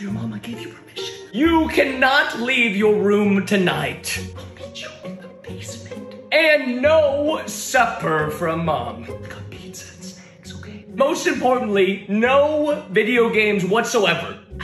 your mom I gave you permission. You cannot leave your room tonight. I'll meet you in the basement. And no supper from Mom. I got pizza and snacks, okay? Most importantly, no video games whatsoever.